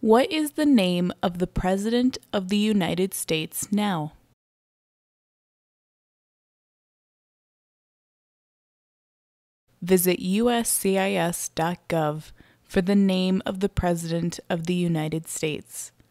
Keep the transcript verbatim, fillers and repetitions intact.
What is the name of the President of the United States now? Visit U S C I S dot gov for the name of the President of the United States.